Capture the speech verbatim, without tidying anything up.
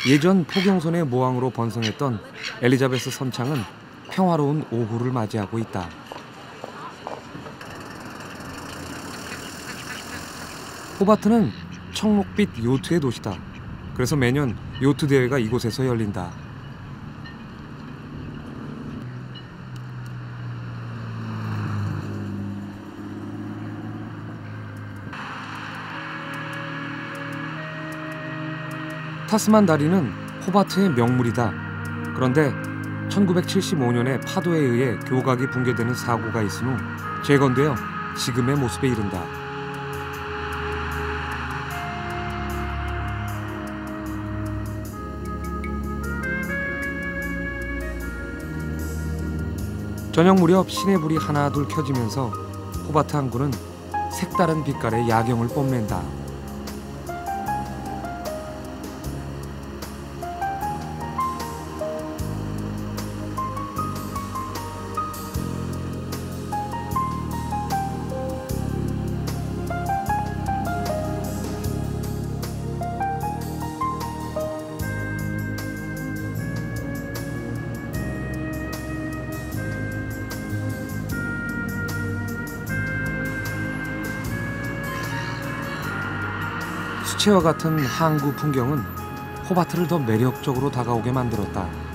예전 포경선의 모항으로 번성했던 엘리자베스 선창은 평화로운 오후를 맞이하고 있다. 호바트는 청록빛 요트의 도시다. 그래서 매년 요트 대회가 이곳에서 열린다. 타스만 다리는 호바트의 명물이다. 그런데 천구백칠십오 년에 파도에 의해 교각이 붕괴되는 사고가 있은 후 재건되어 지금의 모습에 이른다. 저녁 무렵 시내불이 하나둘 켜지면서 호바트 항구는 색다른 빛깔의 야경을 뽐낸다. 수채화 같은 항구 풍경은 호바트를 더 매력적으로 다가오게 만들었다.